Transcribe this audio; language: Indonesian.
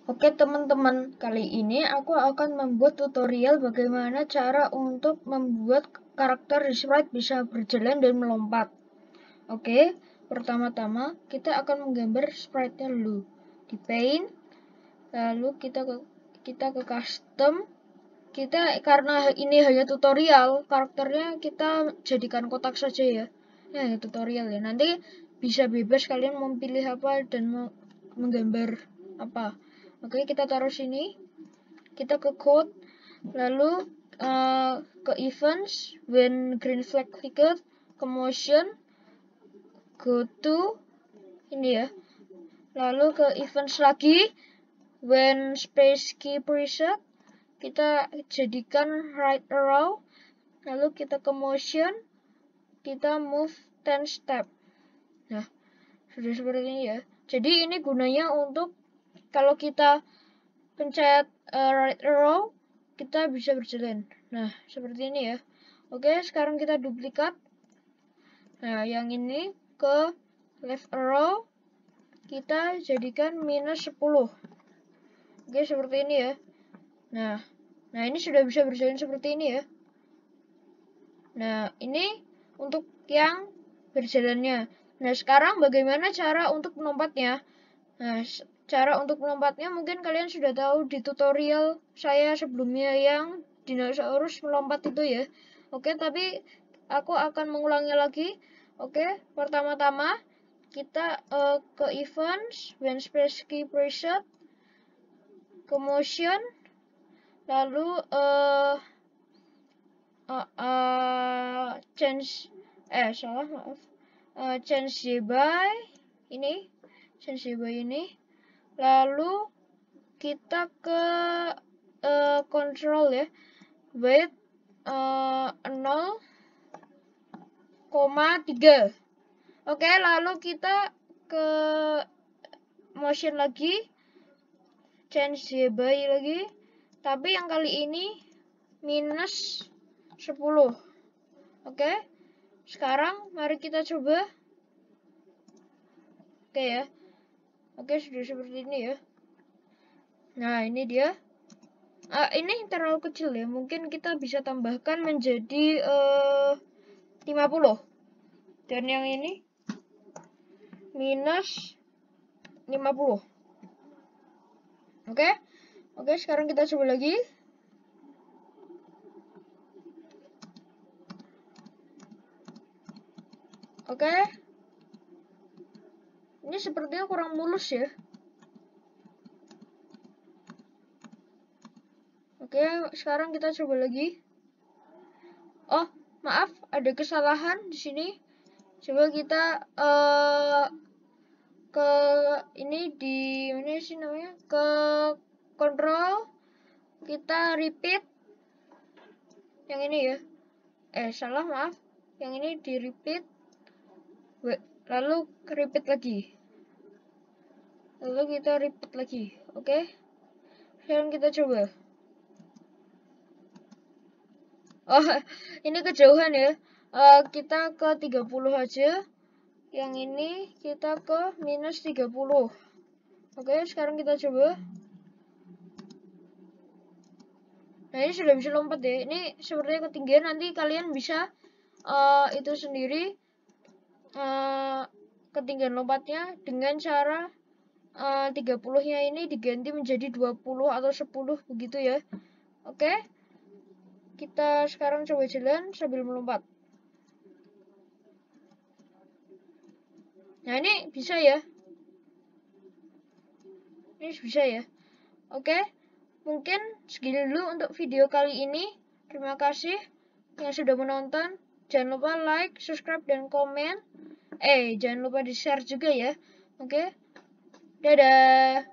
Oke teman-teman, kali ini aku akan membuat tutorial bagaimana cara untuk membuat karakter di sprite bisa berjalan dan melompat. Oke, pertama-tama kita akan menggambar sprite-nya dulu di Paint, lalu kita ke custom. Karena ini hanya tutorial, karakternya kita jadikan kotak saja ya. Nah, tutorial ya. Nanti bisa bebas kalian mau pilih apa dan mau menggambar apa. Oke, kita taruh sini. Kita ke code, lalu ke events, when green flag flickered, ke motion, go to ini ya. Lalu ke events lagi, when space key preset, kita jadikan right arrow, lalu kita ke motion, kita move 10 step. Nah, sudah seperti ini ya. Jadi ini gunanya untuk kalau kita pencet right arrow, kita bisa berjalan. Nah, seperti ini ya. Oke, sekarang kita duplikat. Nah, yang ini ke left arrow, kita jadikan -10. Oke, seperti ini ya. Nah ini sudah bisa berjalan seperti ini ya. Nah, ini untuk yang berjalannya. Nah, sekarang bagaimana cara untuk melompatnya? Nah, cara untuk melompatnya mungkin kalian sudah tahu di tutorial saya sebelumnya yang dinosaurus melompat itu ya. Oke, tapi aku akan mengulangi lagi. Oke, pertama-tama kita ke events, when space key preset, ke motion, lalu change by ini, lalu kita ke control ya, weight 0,3. Oke, lalu kita ke motion lagi, change by lagi, tapi yang kali ini -10. Oke, sekarang mari kita coba. Oke ya. Oke, sudah seperti ini ya. Nah, ini dia. Ini terlalu kecil ya. Mungkin kita bisa tambahkan menjadi 50. Dan yang ini -50. Oke. Oke, sekarang kita coba lagi. Oke. Ini sepertinya kurang mulus ya. Oke, sekarang kita coba lagi. Oh, maaf, ada kesalahan di sini. Coba kita ke ini di mana sih namanya? Ke control, kita repeat. Yang ini ya. Salah, maaf. Yang ini di repeat. Lalu repeat lagi. Lalu kita repeat lagi. Oke. Sekarang kita coba. Oh, ini kejauhan ya. Kita ke 30 aja. Yang ini kita ke -30. Oke, sekarang kita coba. Nah, ini sudah bisa lompat ya. Ini sepertinya ketinggian. Nanti kalian bisa itu sendiri ketinggian lompatnya dengan cara 30-nya ini diganti menjadi 20 atau 10 begitu ya. Oke. Kita sekarang coba jalan sambil melompat. Nah, ini bisa ya. Ini bisa ya. Oke. Mungkin segini dulu untuk video kali ini. Terima kasih yang sudah menonton. Jangan lupa like, subscribe, dan komen. Jangan lupa di-share juga ya. Oke. Dadah.